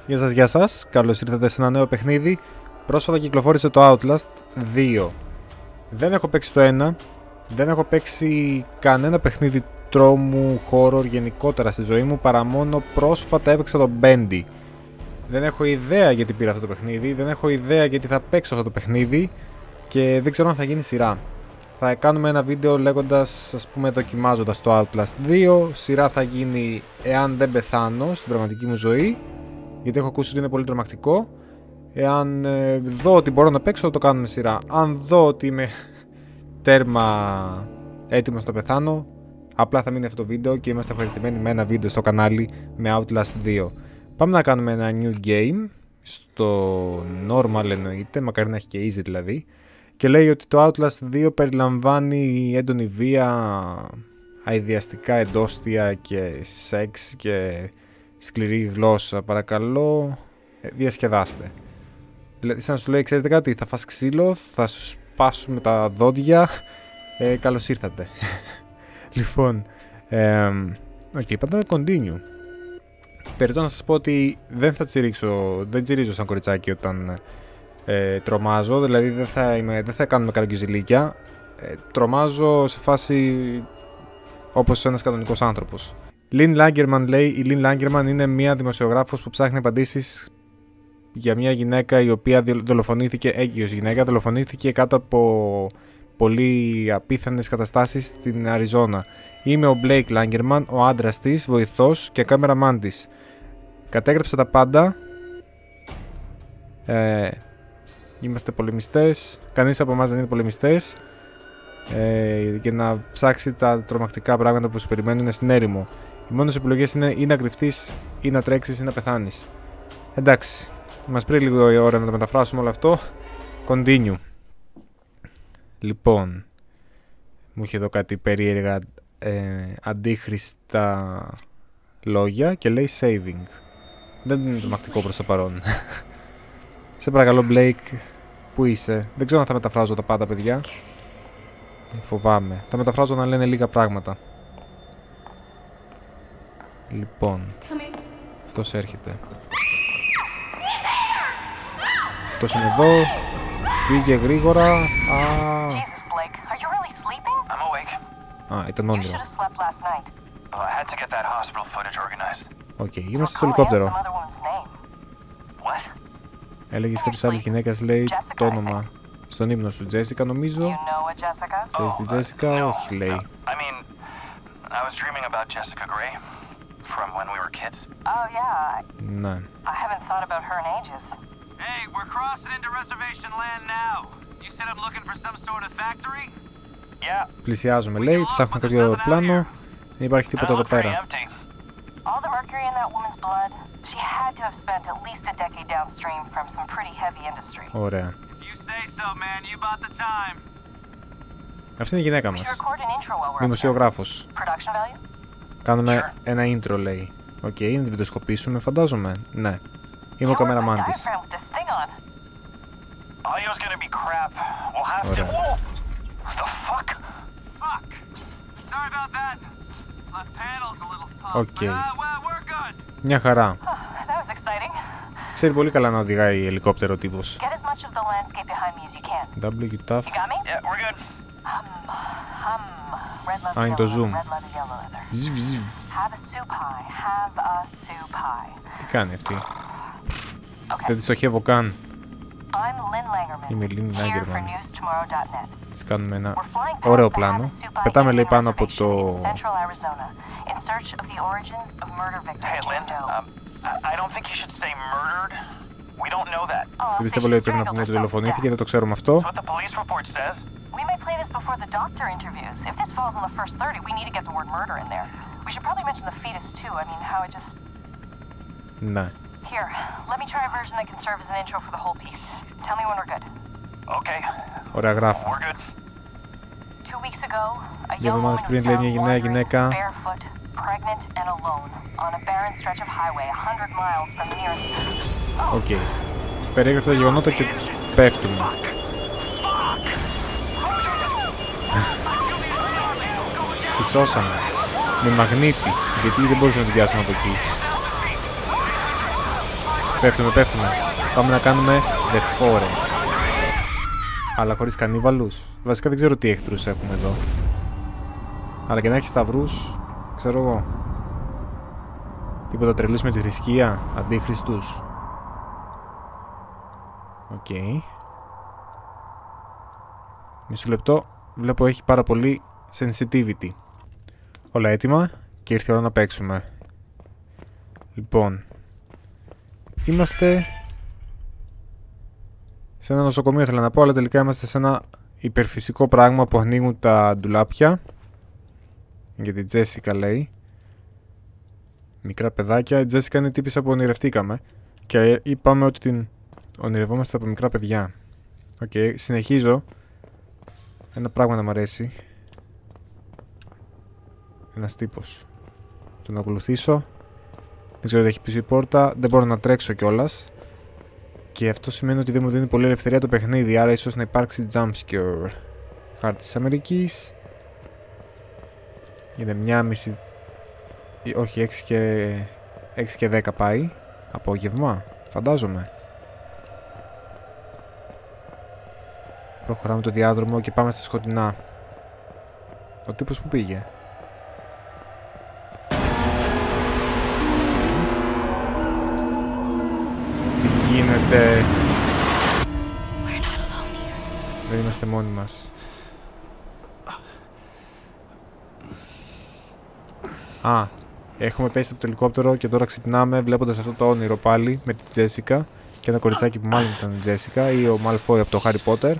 Γεια σας, καλώς ήρθατε σε ένα νέο παιχνίδι. Πρόσφατα κυκλοφόρησε το Outlast 2. Δεν έχω παίξει το 1, δεν έχω παίξει κανένα παιχνίδι τρόμου, horror γενικότερα στη ζωή μου, παρά μόνο πρόσφατα έπαιξα το Bendy. Δεν έχω ιδέα γιατί πήρα αυτό το παιχνίδι, δεν έχω ιδέα γιατί θα παίξω αυτό το παιχνίδι και δεν ξέρω αν θα γίνει σειρά. Θα κάνουμε ένα βίντεο λέγοντας, ας πούμε, δοκιμάζοντας το Outlast 2. Σειρά θα γίνει εάν δεν πεθάνω στην πραγματική μου ζωή, γιατί έχω ακούσει ότι είναι πολύ τρομακτικό. Εάν δω ότι μπορώ να παίξω, θα το κάνουμε σειρά. Αν δω ότι είμαι τέρμα έτοιμος να πεθάνω, απλά θα μείνει αυτό το βίντεο και είμαστε ευχαριστημένοι με ένα βίντεο στο κανάλι με Outlast 2. Πάμε να κάνουμε ένα new game, στο normal εννοείται, μακάρι να έχει και easy δηλαδή. Και λέει ότι το Outlast 2 περιλαμβάνει έντονη βία, αηδιαστικά εντόστια και σεξ και σκληρή γλώσσα. Παρακαλώ, διασκεδάστε. Δηλαδή σαν να σου λέει, ξέρετε κάτι, θα φας ξύλο, θα σου σπάσουμε τα δόντια, καλώς ήρθατε. Λοιπόν, πάμε continue. Περιττώ να σας πω ότι δεν τσιρίζω σαν κοριτσάκι όταν τρομάζω, δηλαδή δεν θα κάνουμε καραγκιουζιλίκια. Τρομάζω σε φάση όπως ένας κανονικός άνθρωπος. Lynn Langermann λέει, η Lynn Langermann είναι μια δημοσιογράφος που ψάχνει απαντήσεις για μια γυναίκα η οποία δολοφονήθηκε, έγκυος γυναίκα, δολοφονήθηκε κάτω από πολύ απίθανες καταστάσεις στην Αριζόνα. Είμαι ο Blake Langermann, ο άντρας της, βοηθός και κάμεραμάν της. Κατέγραψα τα πάντα. Είμαστε πολεμιστές. Κανείς από εμάς δεν είναι πολεμιστές. Για να ψάξει τα τρομακτικά πράγματα που σου περιμένουν στην έρημο. Οι μόνες επιλογές είναι ή να κρυφτείς, ή να τρέξεις, ή να πεθάνεις. Εντάξει, μας πήρε λίγο η ώρα να το μεταφράσουμε όλο αυτό. Continue. Λοιπόν, μου είχε εδώ κάτι περίεργα αντίχρηστα λόγια και λέει saving. Δεν είναι τρομακτικό προς το παρόν. Σε παρακαλώ Blake, πού είσαι? Δεν ξέρω αν θα μεταφράζω τα πάντα, παιδιά. Φοβάμαι. Θα μεταφράζω να λένε λίγα πράγματα. Λοιπόν, αυτός έρχεται. Αυτός είναι εδώ. Πήγε γρήγορα. Ήταν όνειρο. Οκ, είμαστε στο ελικόπτερο. Έλεγες κάποιες άλλες γυναίκες, λέει το όνομα στον ύπνο σου. Τζέσικα νομίζω. Ξέρεις τη Τζέσικα? Όχι, λέει. Ναι. Πλησιάζουμε, λέει, ψάχνουμε κάποιο πλάνο. Δεν υπάρχει τίποτα εδώ πέρα. Ωραία. Αυτή είναι η γυναίκα μας. Δημοσιογράφος. Κάνουμε ένα intro, λέει. Οκ, να τη βιντεοσκοπήσουμε, φαντάζομαι. Ναι. Είμαι ο καμεραμάν της. Ωραία. Οκ. Μια χαρά. Ξέρει πολύ καλά να οδηγάει ελικόπτερο τύπος. WTF. Α, είναι το zoom. Τι κάνει αυτή? Δεν τη στοχεύω καν. Είμαι Lynn Langermann. Της κάνουμε ένα ωραίο πλάνο. Πετάμε, λέει, πάνω από το... Δεν πιστεύω, λέει, πρέπει να πούμε ότι δολοφονήθηκε, δεν το ξέρουμε αυτό. Ναι. Ωραία, γράφω. 2 εβδομάδες πριν, λέει, μια γυναίκα Οκ. Περιέγραφε τα γεγονότα και πέφτουμε. Τη σώσαμε. Με μαγνήτη. Γιατί δεν μπορούσαμε να τη πιάσουμε από εκεί. Πέφτουμε. Πάμε να κάνουμε The Forest. Αλλά χωρίς κανίβαλους. Βασικά δεν ξέρω τι εχθρούς έχουμε εδώ. Αλλά και να έχει σταυρούς, ξέρω εγώ. Τίποτα τρελούς με τη θρησκεία, αντίχριστους. Οκ. Μισό λεπτό. Βλέπω έχει πάρα πολύ sensitivity. Όλα έτοιμα και ήρθε η ώρα να παίξουμε. Λοιπόν, είμαστε σε ένα νοσοκομείο, θέλω να πω, αλλά τελικά είμαστε σε ένα υπερφυσικό πράγμα που ανοίγουν τα ντουλάπια. Για την Τζέσικα λέει. Μικρά παιδάκια. Η Τζέσικα είναι η τύπισσα που ονειρευτήκαμε και είπαμε ότι την ονειρευόμαστε από μικρά παιδιά. Οκ, συνεχίζω. Ένα πράγμα να μ' αρέσει. Ένας τύπος. Τον ακολουθήσω. Δεν ξέρω τι έχει πίσω η πόρτα. Δεν μπορώ να τρέξω κιόλας. Και αυτό σημαίνει ότι δεν μου δίνει πολύ ελευθερία το παιχνίδι. Άρα ίσως να υπάρξει jumpscare. Χάρτη της Αμερικής. Είναι 1:30. Όχι, 6 και 10 πάει. Απόγευμα, φαντάζομαι. Προχωράμε το διάδρομο και πάμε στα σκοτεινά. Ο τύπος που πήγε. Τι γίνεται? Δεν είμαστε μόνοι μας. Α, έχουμε πέσει από το ελικόπτερο και τώρα ξυπνάμε βλέποντας αυτό το όνειρο πάλι με την Τζέσικα και ένα κοριτσάκι που μάλλον ήταν η Τζέσικα ή ο Μάλφοι από το Harry Potter.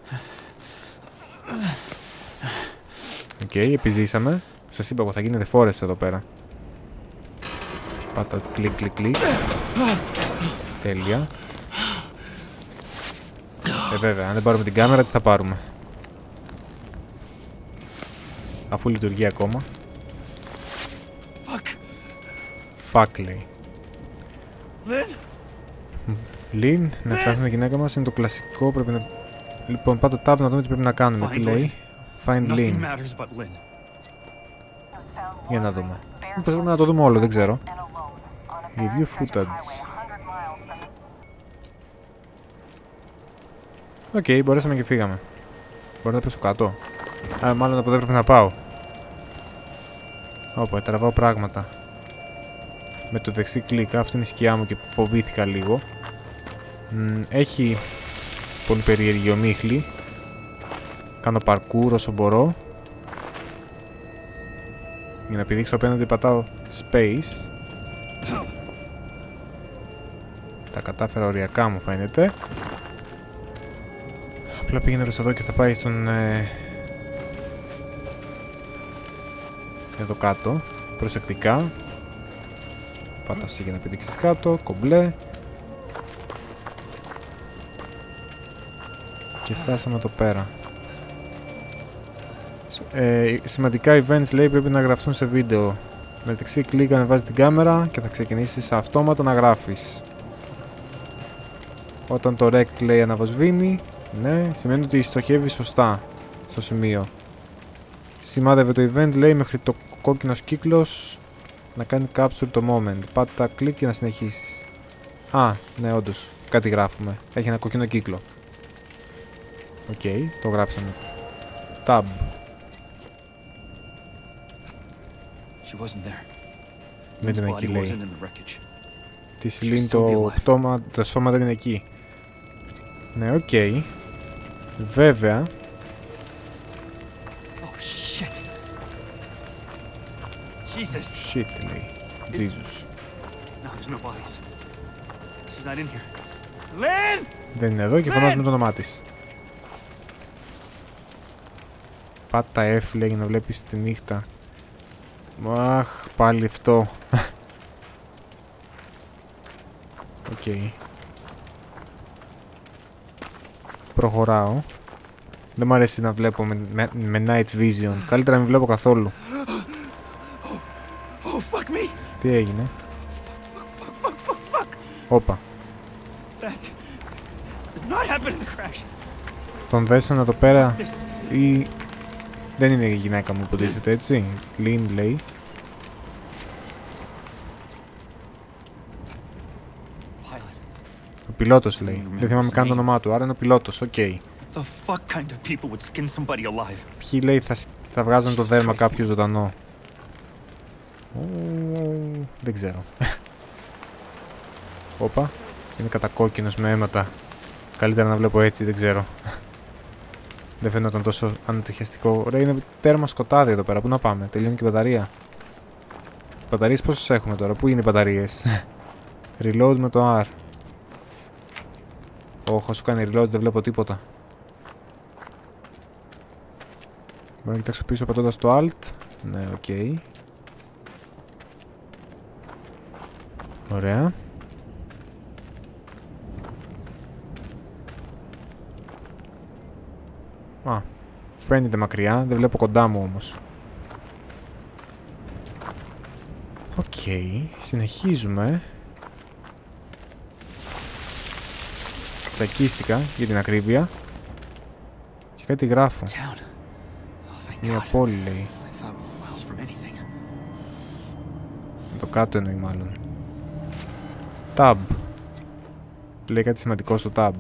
Οκ, επιζήσαμε. Σας είπα εγώ θα γίνεται Forest εδώ πέρα. Πάτα κλικ. Τέλεια. Βέβαια, αν δεν πάρουμε την κάμερα τι θα πάρουμε? Αφού λειτουργεί ακόμα. Fuck λέει. Λιν, να ψάχνουμε γυναίκα μας είναι το κλασικό. Πρέπει να... Λοιπόν, πάτε tab να δούμε τι πρέπει να κάνουμε. Τι λέει? Find Lin. Για να δούμε. Πρέπει να το δούμε όλο, δεν ξέρω. Review footage. Οκ, μπορέσαμε και φύγαμε. Μπορώ να πέσω κάτω. Α, μάλλον από εδώ πρέπει να πάω. Όπα, τραβάω πράγματα. Με το δεξί κλικ, αυτή είναι η σκιά μου και φοβήθηκα λίγο. Έχει πολύ περίεργη ομίχλη. Κάνω parkour όσο μπορώ. Για να πηδήξω απέναντι πατάω space. Τα κατάφερα οριακά μου φαίνεται. Απλά πήγαινε προς εδώ και θα πάει στον... εδώ κάτω. Προσεκτικά. Πάτασε για να πηδήξεις κάτω. Κομπλέ. Και φτάσαμε εδώ πέρα. Σημαντικά events λέει πρέπει να γραφτούν σε βίντεο. Με δεξί κλικ ανεβάζει την κάμερα και θα ξεκινήσεις αυτόματα να γράφεις. Όταν το rect λέει αναβοσβήνει, ναι, σημαίνει ότι στοχεύει σωστά στο σημείο. Σημάδευε το event λέει μέχρι το κόκκινος κύκλος να κάνει capture το moment. Πάτα κλικ και να συνεχίσεις. Α, ναι, όντως, κάτι γράφουμε. Έχει ένα κόκκινο κύκλο. Οκ, το γράψαμε. Tab. Δεν είναι εκεί λέει. Της Lin το σώμα δεν είναι εκεί. Ναι, οκ. Βέβαια. Shit λέει. Jesus. Δεν είναι εδώ και φωνάζουμε το όνομά της. Πάτα F λέει να βλέπεις τη νύχτα. Αχ, πάλι αυτό. Οκ. Προχωράω. Δεν μου αρέσει να βλέπω με night vision. Καλύτερα να μην βλέπω καθόλου. Τι έγινε? Όπα. Τον δέσανε εδώ πέρα ή... Δεν είναι η γυναίκα μου υποτίθεται έτσι. Lin λέει. πιλότος λέει. Δεν θυμάμαι καν το όνομά του, άρα είναι ο πιλότος, οκ. The fuck kind of people would skin somebody alive? Ποιοι λέει θα βγάζαν το δέρμα κάποιου ζωντανό. Δεν ξέρω. Όπα, είναι κατακόκκινος με αίματα. Καλύτερα να βλέπω έτσι, δεν ξέρω. Δεν φαίνονταν τόσο ανατριχιαστικό. Ρε, είναι τέρμα σκοτάδι εδώ πέρα. Πού να πάμε, τελειώνει και η μπαταρία. Οι μπαταρίες πόσες έχουμε τώρα, πού είναι οι μπαταρίες? Reload με το R. Όχι, σου κάνει reload, δεν βλέπω τίποτα. Μπορώ να κοιτάξω πίσω πατώντας το Alt. Ναι, οκ. Ωραία. Α, φαίνεται μακριά, δεν βλέπω κοντά μου όμως. Οκ, συνεχίζουμε. Τσακίστηκα για την ακρίβεια. Και κάτι γράφω. Μια πόλη λέει. Με το κάτω εννοεί μάλλον. Tab. Λέει κάτι σημαντικό στο tab.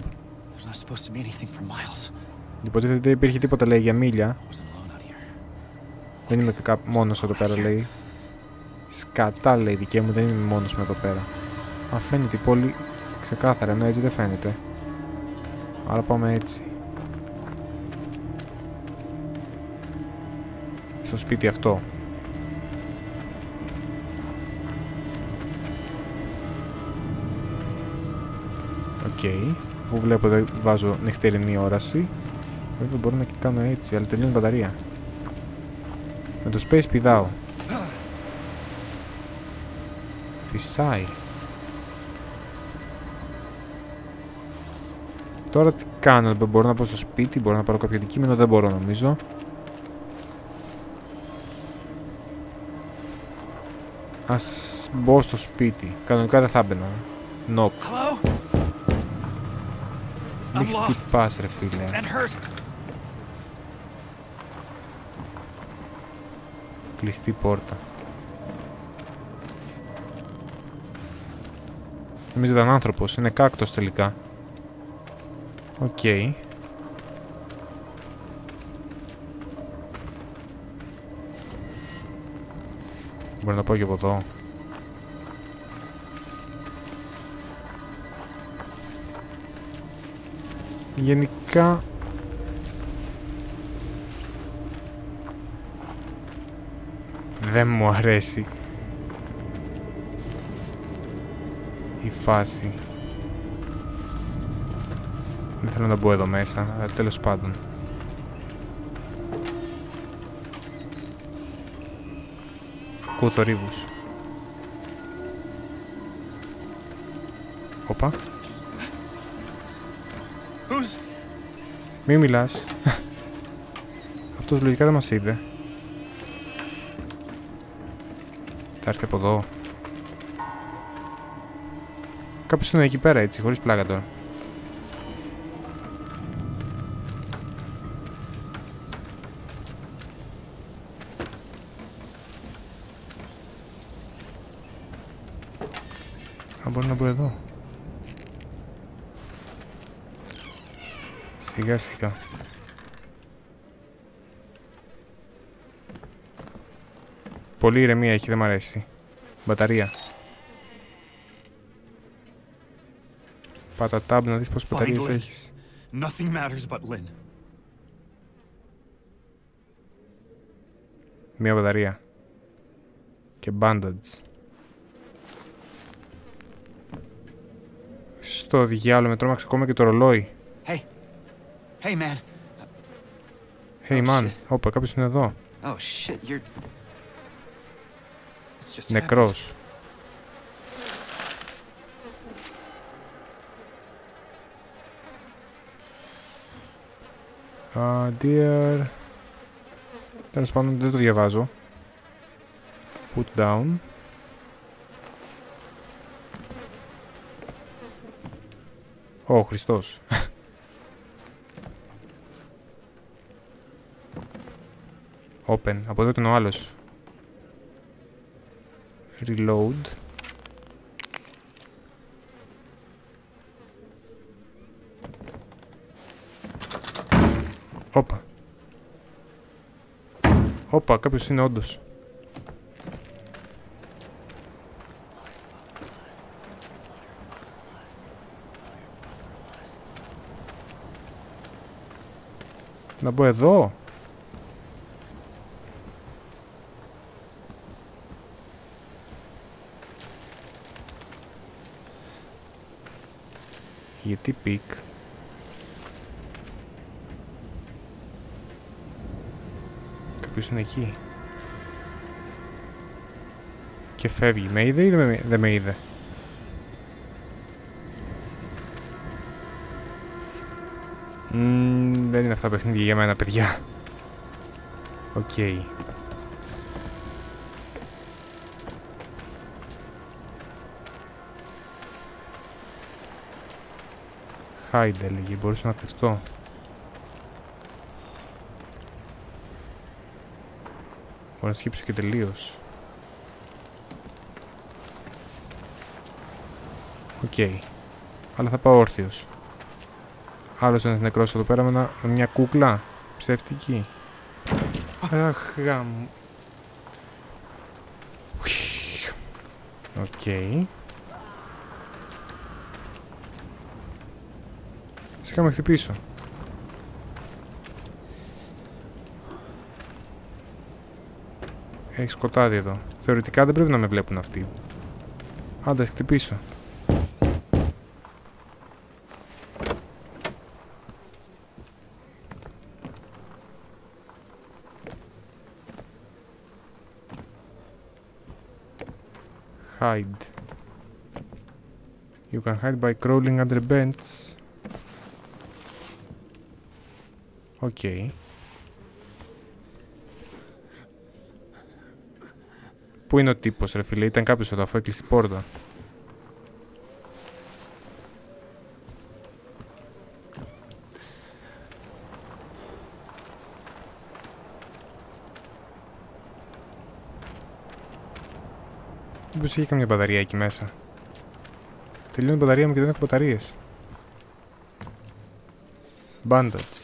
Υποτίθεται δεν υπήρχε τίποτα λέει για μίλια. Δεν είμαι μόνος εδώ πέρα λέει. Σκατά λέει δικαί μου, δεν είμαι μόνος με εδώ πέρα. Α, φαίνεται η πόλη ξεκάθαρα, ενώ έτσι δεν φαίνεται. Άρα πάμε έτσι. Στο σπίτι αυτό. Οκ. Αφού βλέπω ότι βάζω νυχτερινή όραση. Βέβαια μπορώ να και κάνω έτσι, αλλά τελειώνει η μπαταρία. Με το space πηδάω. Φυσάει. Τώρα τι κάνω, μπορώ να πάω στο σπίτι, μπορώ να πάρω κάποιο αντικείμενο, δεν μπορώ νομίζω. Ας μπω στο σπίτι. Κανονικά δεν θα έμπαινα. Knock. Μη χτυπάς ρε φίλε. Κλειστή πόρτα. Νομίζω ήταν άνθρωπος, είναι κάκτος τελικά. Οκ. Μπορώ να πάω και από εδώ. Γενικά δεν μου αρέσει η φάση. Δεν θέλω να μπω εδώ μέσα, αλλά τέλος πάντων. Ακούω θορύβους. Όπα. Μη μιλάς. Αυτός λογικά δεν μας είδε. Θα έρθει από εδώ. Κάποιος είναι εκεί πέρα έτσι, χωρίς πλάκα τώρα. Α, μπορεί να μπω εδώ. Σιγά σιγά. Πολύ ηρεμία έχει, δεν μ' αρέσει. Μπαταρία. Πάτα tab να δεις πόσες μπαταρίες έχεις. Μία μπαταρία. Και bandage. Στο διάλογο με τρόμαξε ακόμα και το ρολόι. Hey man. Hey man. Όπα, κάποιος είναι εδώ. Oh shit, you're... Νεκρός. Dear. Τέλος πάντων δεν το διαβάζω. Put down. Ω, Χριστός. Open. Από εδώ ήταν ο άλλος. Reload. Όπα. Όπα, κάποιος είναι όντως. Να μπω εδώ. Γιατί πικ. Κάποιος είναι εκεί. Και φεύγει. Με είδε ή δεν με είδε? Δεν είναι αυτά παιχνίδια για μένα, παιδιά. Οκ. Hide έλεγε, μπορούσα να κρυφτώ. Μπορώ να σκύψω και τελείως. Οκ. Αλλά θα πάω όρθιος. Άλλος ένας νεκρός εδώ πέρα με μια κούκλα ψεύτικη. Αχ, γάμ. Οκ. Σιγά με χτυπήσω. Έχει σκοτάδι εδώ. Θεωρητικά δεν πρέπει να με βλέπουν αυτοί. Άντε, χτυπήσω. Hide. You can hide by crawling under vents. Οκ. Πού είναι ο τύπος, ρε φίλε? Ήταν κάποιος εδώ αφού έκλεισε η πόρτα. Μήπως είχε καμιά μπαταρία εκεί μέσα? Τελειώνει η μπαταρία μου και δεν έχω μπαταρίες. Bandage.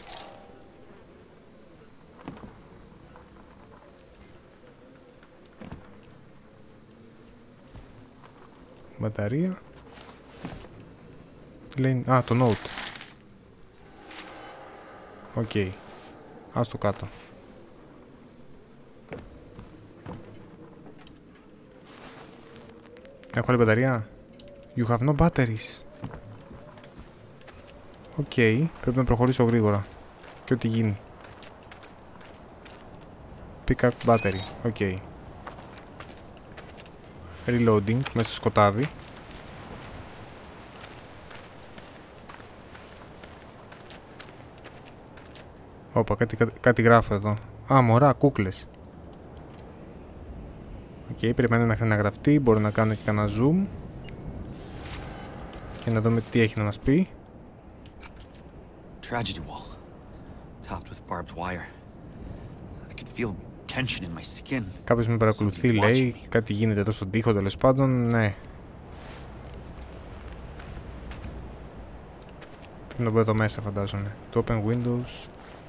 Μπαταρία. Τι λέει? Α, το note. Οκ. Ας το κάτω. Έχω άλλη μπαταρία. You have no batteries. Οκ. Πρέπει να προχωρήσω γρήγορα. Και ό,τι γίνει. Pick up battery. Οκ. Reloading μέσα στο σκοτάδι. Όπα, κάτι γράφω εδώ. Α, μωρά, κούκλες. Οκ, περιμένω μέχρι να γραφτεί. Μπορώ να κάνω και κανένα zoom. Και να δούμε τι έχει να μας πει. Tragedy wall, topped with barbed wire. I could feel tension in my skin. Κάποιος με παρακολουθεί, λέει. Κάτι γίνεται εδώ στον τοίχο, τέλος πάντων. Ναι. Πρέπει να μπω εδώ μέσα, φαντάζομαι. Το open windows.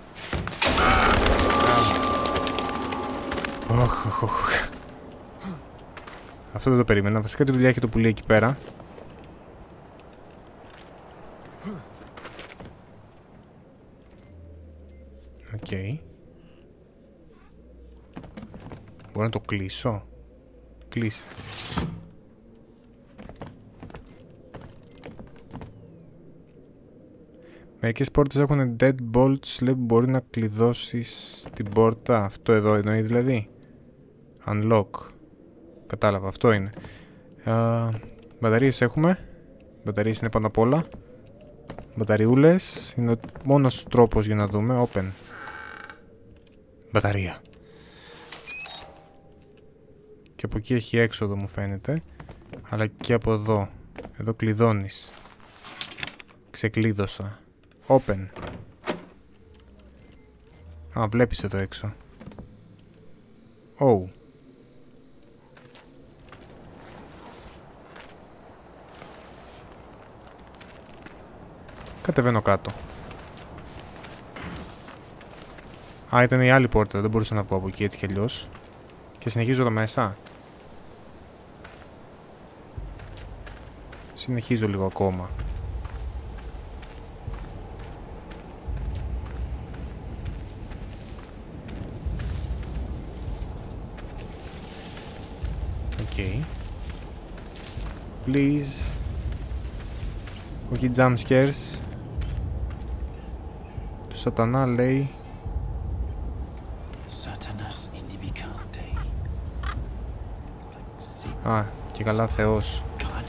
Αυτό δεν το περίμενα. Βασικά τη δουλειά έχει το πουλί εκεί πέρα. Οκ. Μπορώ να το κλείσω. Κλείσει. Μερικές πόρτες έχουν dead bolts, λέει, που μπορεί να κλειδώσεις την πόρτα. Αυτό εδώ εννοεί δηλαδή. Unlock. Κατάλαβα, αυτό είναι. Μπαταρίες έχουμε. Μπαταρίες είναι πάνω απ' όλα. Μπαταριούλες. Είναι ο μόνος τρόπος για να δούμε. Open. Μπαταρία. Και από εκεί έχει έξοδο, μου φαίνεται. Αλλά και από εδώ. Εδώ κλειδώνεις. Ξεκλείδωσα. Open. Α, βλέπεις εδώ έξω. Oh. Κατεβαίνω κάτω. Α, ήταν η άλλη πόρτα, δεν μπορούσα να βγω από εκεί έτσι κι αλλιώς. Και συνεχίζω εδώ μέσα. Συνεχίζω λίγο ακόμα. Οκ. Please. Όχι jump scares. Του σατανά λέει. Α, και καλά Θεός.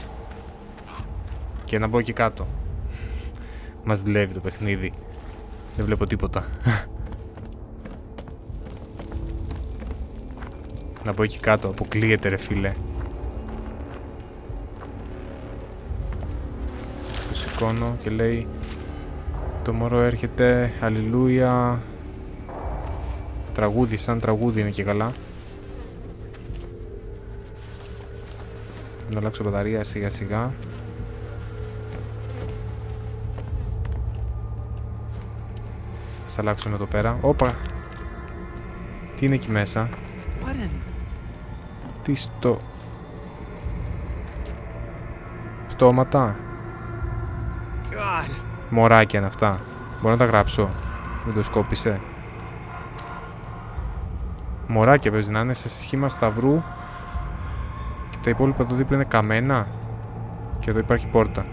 Και να μπω εκεί κάτω. Μας δουλεύει το παιχνίδι. Δεν βλέπω τίποτα. Να μπω εκεί κάτω, αποκλείεται ρε φίλε. Το σηκώνω και λέει το μωρό έρχεται, αλληλούια. Τραγούδι, σαν τραγούδι είναι και καλά. Να αλλάξω μπαταρία σιγά σιγά. Ας αλλάξουμε εδώ πέρα. Όπα! Τι είναι εκεί μέσα? Τι στο... Πτώματα. Μωράκια είναι αυτά. Μπορώ να τα γράψω? Δεν το σκόπισε. Μωράκια παίζει να είναι σε σχήμα σταυρού. Και τα υπόλοιπα εδώ δίπλα είναι καμένα. Και εδώ υπάρχει πόρτα.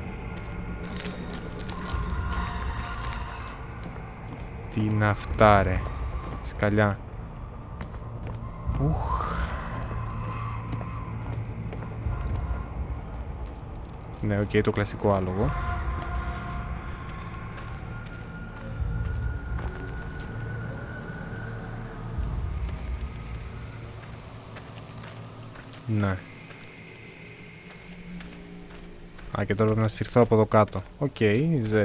Τι είναι αυτά ρε? Σκαλιά. Ουχ. Ναι, οκ, το κλασικό άλογο. Ναι. Α, και τώρα να συρθώ από εδώ κάτω. Οκ, Z.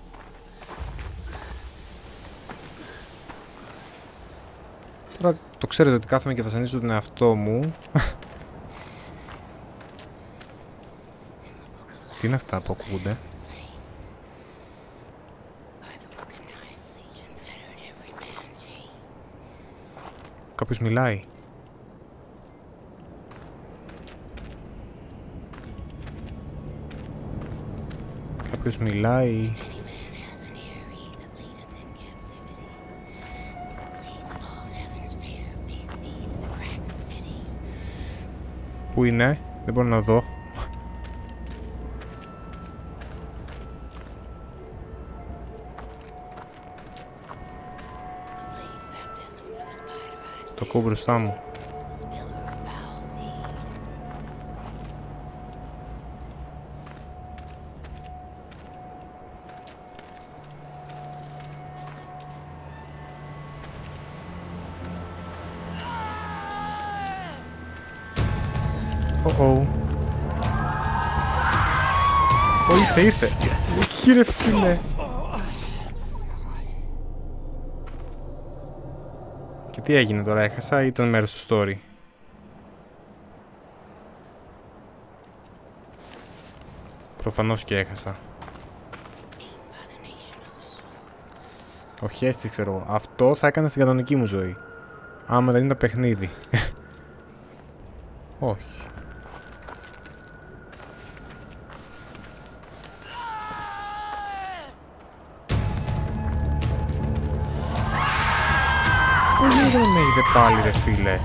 Τώρα το ξέρετε ότι κάθομαι και βασανίζω τον εαυτό μου. Τι είναι αυτά που ακούγονται? Κάποιος μιλάει. Κάποιος μιλάει. Πού είναι? Δεν μπορώ να δω. Το ακούω μπροστά μου. Ήρθε. Όχι ρε φίλε. Και τι έγινε τώρα, έχασα ή ήταν μέρος του story? Προφανώς και έχασα. Όχι έστι ξέρω. Αυτό θα έκανα στην κανονική μου ζωή. Άμα δεν ήταν παιχνίδι. Όχι. Δεν με είδε πάλι ρε φίλε.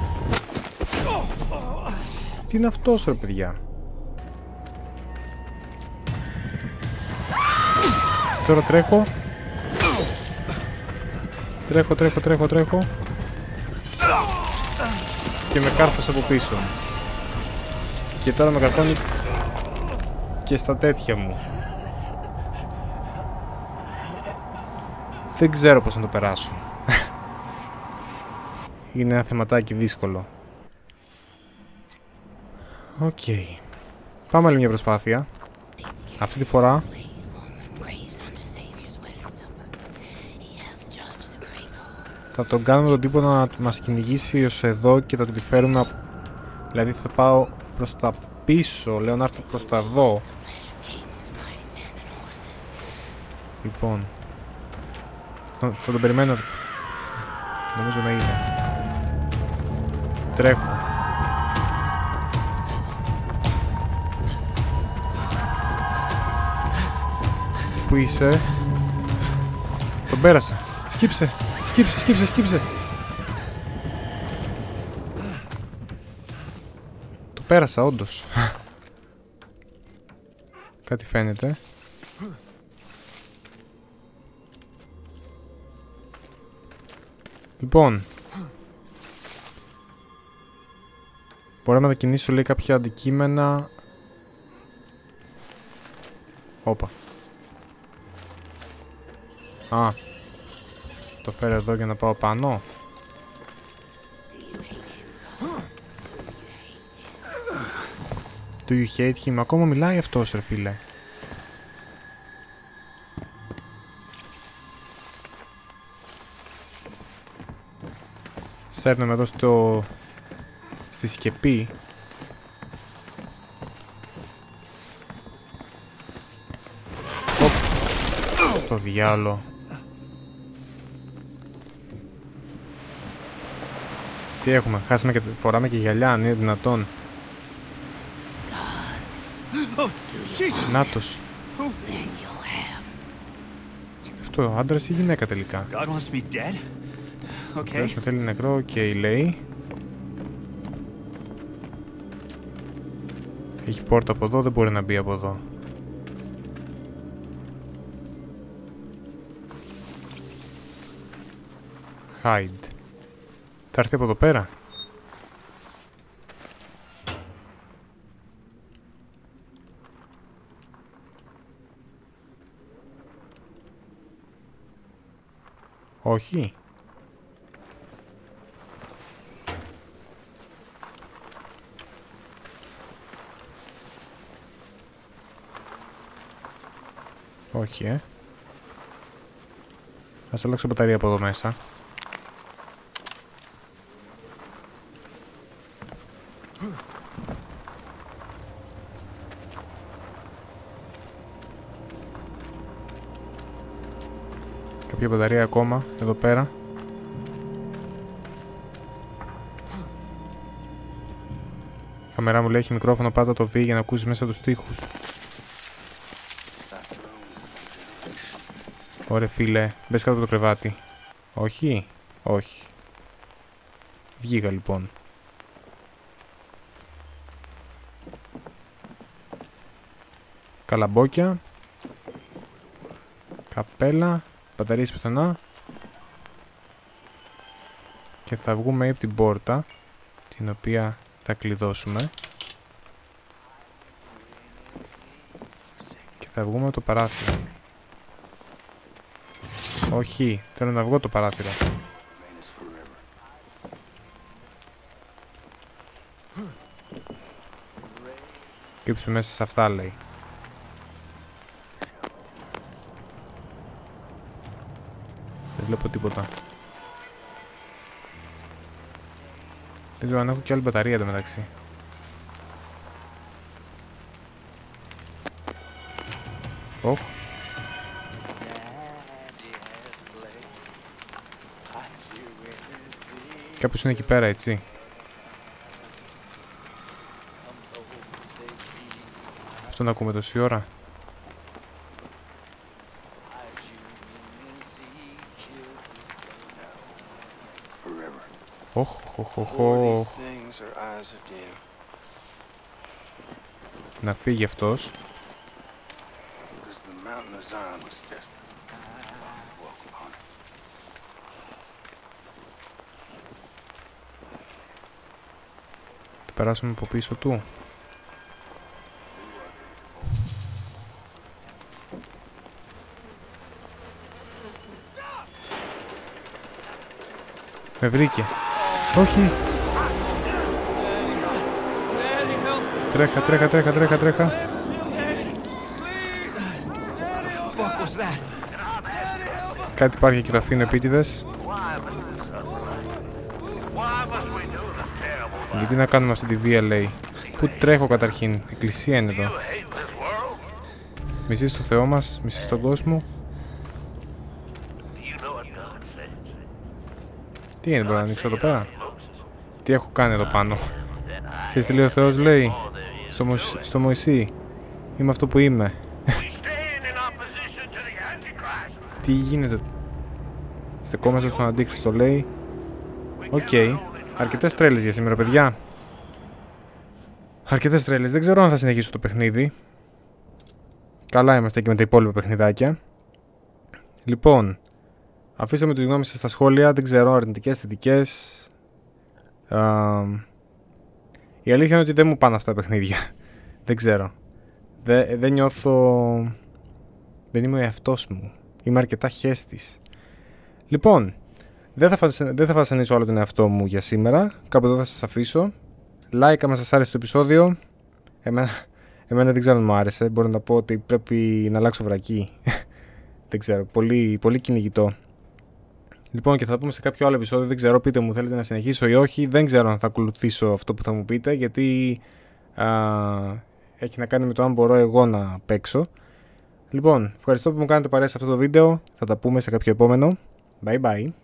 Τι είναι αυτός ρε παιδιά? Τώρα τρέχω. Τρέχω. Και με κάρφωσε από πίσω. Και τώρα με καρφώνει και στα τέτοια μου. Δεν ξέρω πώς να το περάσω. Είναι ένα θεματάκι δύσκολο. Οκ. Πάμε άλλη μια προσπάθεια. Αυτή τη φορά θα τον κάνουμε τον τύπο να μας κυνηγήσει ως εδώ και θα τον φέρουμε. Δηλαδή θα πάω προς τα πίσω, λέω να έρθω προς τα εδώ. Λοιπόν. Θα τον περιμένω. Νομίζω με είδε. Τρέχω. Πού είσαι? Τον πέρασα. Σκύψε. Σκύψε. Το πέρασα όντως. Κάτι φαίνεται. Λοιπόν, μπορώ να μετακινήσω, λέει, κάποια αντικείμενα. Όπα. Α, το φέρω εδώ για να πάω πάνω. Do you hate him? Ακόμα μιλάει αυτός, ρε φίλε. Σέρνομαι εδώ στη σκεπή. Στο διάλο. Τι έχουμε, χάσαμε και φοράμε και γυαλιά, αν είναι δυνατόν. Νάτος. Αυτό, άντρας ή γυναίκα τελικά? Θεός με θέλει νεκρό, οκ, λέει. Έχει πόρτα από εδώ, δεν μπορεί να μπει από εδώ. Hide. Θα έρθει από εδώ πέρα. Όχι. Όχι, Ας αλλάξω μπαταρία από εδώ μέσα. Κάποια μπαταρία ακόμα εδώ πέρα. Η κάμερά μου λέει έχει μικρόφωνο, πάτα το V για να ακούσεις μέσα τους τοίχους. Ωραία φίλε, μπες κάτω από το κρεβάτι. Όχι, όχι. Βγήκα λοιπόν. Καλαμπόκια. Καπέλα. Μπαταρίες πουθενά. Και θα βγούμε από την πόρτα, την οποία θα κλειδώσουμε. Και θα βγούμε από το παράθυρο. Όχι, θέλω να βγω το παράθυρο. Κρύψου μέσα σε αυτά, λέει. Δεν βλέπω τίποτα. Δεν ξέρω αν έχω και άλλη μπαταρία εδώ μεταξύ. Οχ. Κάποιος είναι εκεί πέρα, έτσι. Αυτό να ακούμε τόση ώρα. Οχ, οχ, οχ, οχ. Να φύγει αυτός. Θα περάσουμε από πίσω του. Με βρήκε. Όχι. Τρέχα, τρέχα, τρέχα, τρέχα, τρέχα. Κάτι υπάρχει και το αφήνω επίτηδες. Γιατί να κάνουμε αυτή τη βία, λέει. Πού τρέχω καταρχήν, η εκκλησία είναι εδώ. Μισείς το Θεό μας, μισείς τον κόσμο. Τι είναι, μπορώ να ανοίξω εδώ πέρα? Τι έχω κάνει εδώ πάνω? Ξέρεις τι λέει ο Θεός, λέει στο Μωυσή? Είμαι αυτό που είμαι. Τι γίνεται? Στεκόμαστε στον Αντίχριστο, λέει. Οκ. Αρκετές τρέλες για σήμερα, παιδιά. Αρκετές τρέλες. Δεν ξέρω αν θα συνεχίσω το παιχνίδι. Καλά είμαστε και με τα υπόλοιπα παιχνιδάκια. Λοιπόν, αφήστε με τις γνώμες σας στα σχόλια. Δεν ξέρω, αρνητικές, θετικές. Η αλήθεια είναι ότι δεν μου πάνε αυτά τα παιχνίδια. Δεν ξέρω. Δεν νιώθω... Δεν είμαι ο εαυτός μου. Είμαι αρκετά χέστης. Λοιπόν, δεν θα βασανίσω όλο τον εαυτό μου για σήμερα. Κάπου εδώ θα σας αφήσω. Like άμα σας άρεσε το επεισόδιο. Εμένα δεν ξέρω αν μου άρεσε. Μπορώ να πω ότι πρέπει να αλλάξω βρακί. Δεν ξέρω. Πολύ κυνηγητό. Λοιπόν, και θα πούμε σε κάποιο άλλο επεισόδιο. Δεν ξέρω, πείτε μου, θέλετε να συνεχίσω ή όχι. Δεν ξέρω αν θα ακολουθήσω αυτό που θα μου πείτε, γιατί έχει να κάνει με το αν μπορώ εγώ να παίξω. Λοιπόν, ευχαριστώ που μου κάνετε παρέα σε αυτό το βίντεο. Θα τα πούμε σε κάποιο επόμενο. Bye bye.